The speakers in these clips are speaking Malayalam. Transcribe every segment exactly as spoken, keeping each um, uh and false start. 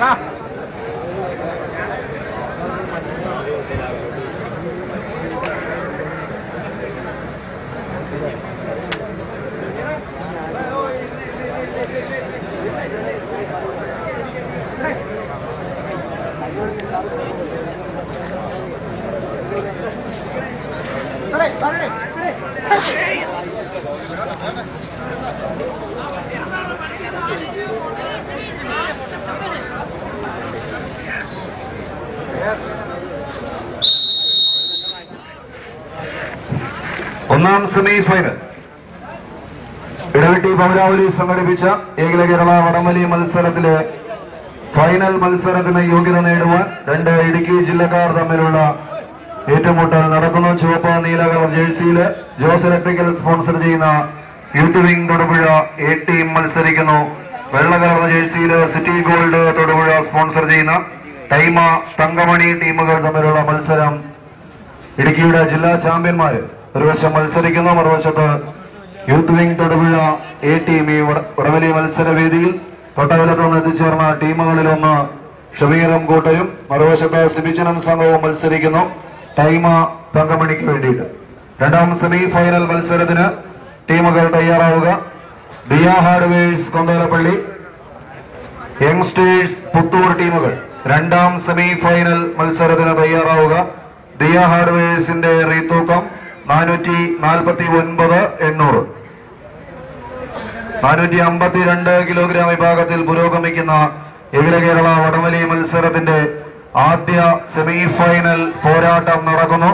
ഒന്നാം സെമി ഫൈനൽ ഇടവെട്ടി പൗരാവലി സംഘടിപ്പിച്ച ഏകല കേരള വടംവലി മത്സരത്തിലെ ഫൈനൽ മത്സരത്തിന് യോഗ്യത നേടുവാൻ രണ്ട് ഇടുക്കി ജില്ലക്കാർ തമ്മിലുള്ള ഏറ്റുമുട്ടൽ നടക്കുന്നു. ചുവപ്പ് നീല കളർ ജേഴ്സിയില് ജോസ് ഇലക്ട്രിക്കൽ സ്പോൺസർ ചെയ്യുന്ന യൂട്യൂബിംഗ് തൊടുപുഴ എ ടീം മത്സരിക്കുന്നു. വെള്ള കളർ ജേഴ്സിയില് സിറ്റി ഗോൾഡ് തൊടുപുഴ സ്പോൺസർ ചെയ്യുന്ന ടൈമ തങ്കമണി ടീമുകൾ തമ്മിലുള്ള മത്സരം. ഇടുക്കിയുടെ ജില്ലാ ചാമ്പ്യന്മാര് ഒരു വശം മത്സരിക്കുന്നു, മറുവശത്ത് youth wing Thodupuzha A team. ഈ വടംവലി മത്സരവേദിയിൽ തൊട്ടകലത്ത് നിന്ന് എത്തിച്ചേർന്ന ടീമുകളിലൊന്ന് ഷമീറും കോട്ടയും, മറുവശത്ത് സിബിച്ചനും സംഘവും മത്സരിക്കുന്നു ടൈമ തങ്കമണിക്ക് വേണ്ടിയിട്ട്. രണ്ടാം സെമി ഫൈനൽ മത്സരത്തിന് ടീമുകൾ തയ്യാറാവുക. ദിയ ഹാർഡ്വെയർസ് കൊന്തോലപ്പള്ളി, യങ്സ്റ്റേഴ്സ് പുത്തൂർ ടീമുകൾ രണ്ടാം സെമി ഫൈനൽ മത്സരത്തിന് തയ്യാറാവുക. ദിയ ഹാർഡ്വെയർസിന്റെ റീതൂക്കം നാനൂറ്റി നാൽപ്പത്തി ഒൻപത് എണ്ണൂറ് നാനൂറ്റി അമ്പത്തിരണ്ട് കിലോഗ്രാം വിഭാഗത്തിൽ പുരോഗമിക്കുന്ന അഖില കേരള വടംവലി മത്സരത്തിന്റെ ആദ്യ സെമി ഫൈനൽ പോരാട്ടം നടക്കുന്നു.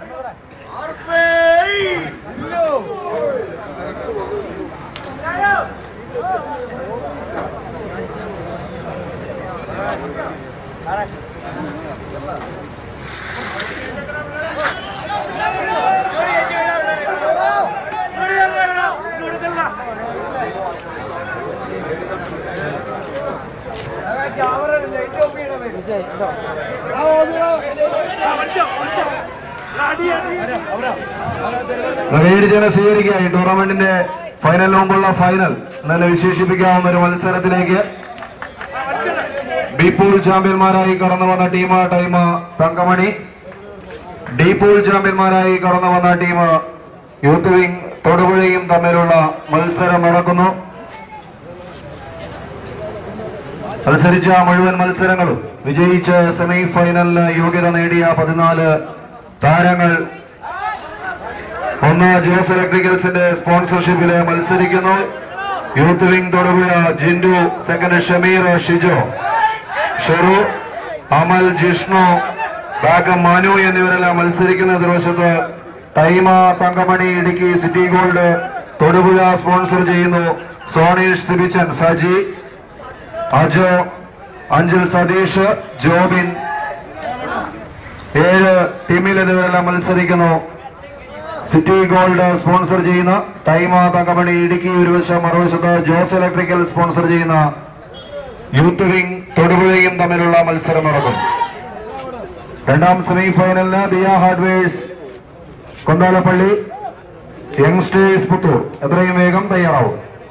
ജന സ്വീകരിക്കുക. ഈ ടൂർണമെന്റിന്റെ ഫൈനൽ മുമ്പുള്ള ഫൈനൽ എന്നല്ല വിശേഷിപ്പിക്കാവുന്ന ഒരു മത്സരത്തിലേക്ക് ബി പൂൾ ചാമ്പ്യന്മാരായി കടന്നു വന്ന ടീം ടൈമ തങ്കമണി, ഡി പൂൾ ചാമ്പ്യന്മാരായി കടന്നു വന്ന ടീം യൂത്ത് വിംഗ് തൊടുപുഴയും തമ്മിലുള്ള മത്സരം നടക്കുന്നു. മത്സരിച്ച മുഴുവൻ മത്സരങ്ങളും വിജയിച്ച് സെമി ഫൈനലിന് യോഗ്യത നേടിയ പതിനാല് താരങ്ങൾ ഒന്ന് ജോസ് ഇലക്ട്രിക്കൽസിന്റെ സ്പോൺസർഷിപ്പില് മത്സരിക്കുന്നു. Youth wing Thodupuzha Jindu, second Shameer, Shijo, Sheru, Amal, Jishnu, back Manu എന്നിവരെല്ലാം മത്സരിക്കുന്ന എതിർവശത്ത് ടൈമ Thankamani Idukki city gold Thodupuzha sponsor ചെയ്യുന്നു. സോണീഷ്, സിബിച്ചൻ, സജി, അജോ, അഞ്ചൽ സതീഷ്, ജോബിൻ, ഏഴ് ടീമിൽ എന്നിവരെല്ലാം മത്സരിക്കുന്നു. സിറ്റി ഗോൾഡ് സ്പോൺസർ ചെയ്യുന്ന ടൈമ തങ്കമണി ഇടുക്കി ഒരു വശം, മറുവശത്ത് ജോസ് ഇലക്ട്രിക്കൽ സ്പോൺസർ ചെയ്യുന്ന യൂത്ത് വിംഗ് തൊടുപുഴയും തമ്മിലുള്ള മത്സരം നടക്കും. രണ്ടാം സെമി ഫൈനലിന് ദിയ ഹാർഡ്വെയർസ് കൊന്താലപ്പള്ളി, യങ്സ്റ്റേഴ്സ് പുത്തൂർ എത്രയും വേഗം തയ്യാറാവും.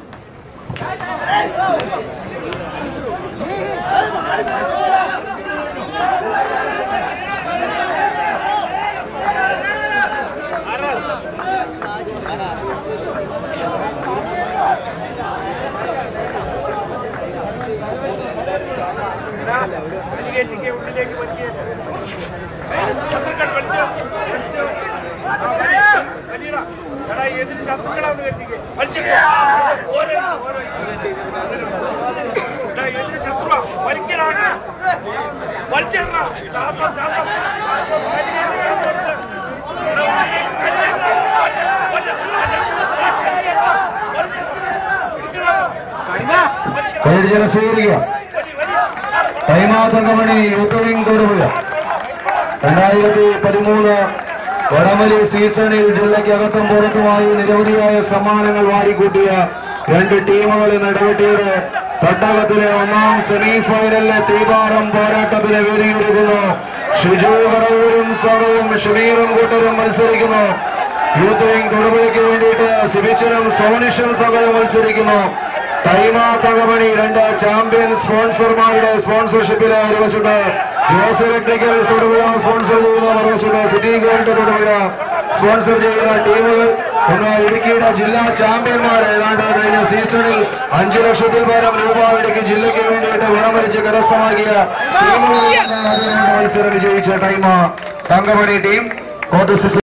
സ്വീകരിക്കുക. ടൈമ തങ്കമണി യൂത്ത് വിംഗ് തൊടുപുഴ രണ്ടായിരത്തി പതിമൂന്ന് വടംവലി സീസണിൽ ജില്ലയ്ക്കകത്തും പുറത്തുമായി നിരവധിയായ സമ്മാനങ്ങൾ വാരിക്കൂട്ടിയ രണ്ട് ടീമുകൾ ഇന്ന് ഇടവെട്ടിയുടെ തട്ടകത്തിലെ ഒന്നാം സെമി ഫൈനലിലെ തീപാറും പോരാട്ടത്തിന് വേദിയൊരുക്കുന്നു. ഷിജു കടവൂരും സംഘവും ഷമീറും കൂട്ടരും മത്സരിക്കുന്നു. യൂത്ത് വിംഗ് തൊടുപുഴയ്ക്ക് വേണ്ടിയിട്ട് സിബിച്ചനും സോണിഷും സംഘവും മത്സരിക്കുന്നു. ടൈമ തകമണി രണ്ട് ചാമ്പ്യൻ സ്പോൺസർമാരുടെ സ്പോൺസർഷിപ്പിലെ ഒരു വശത്ത് ജോസ് ഇലക്ട്രിക്കൽസ് തൊടുപുഴ സ്പോൺസർ ചെയ്യുന്ന മറുവശത്ത് സിറ്റി ഗോൾഡ് തൊടുപുഴ സ്പോൺസർ ചെയ്യുന്ന ടീമുകൾ ഒന്ന് ഇടുക്കിയുടെ ജില്ലാ ചാമ്പ്യന്മാർ ഏതാണ്ട് കഴിഞ്ഞ സീസണിൽ അഞ്ചു ലക്ഷത്തിൽ പരം രൂപ ഇടുക്കി ജില്ലയ്ക്ക് വേണ്ടിയിട്ട് വിളമരിച്ച് കരസ്ഥമാക്കിയ ടീമുകൾ മത്സരം വിജയിച്ച ടൈമ തങ്കമണി ടീം.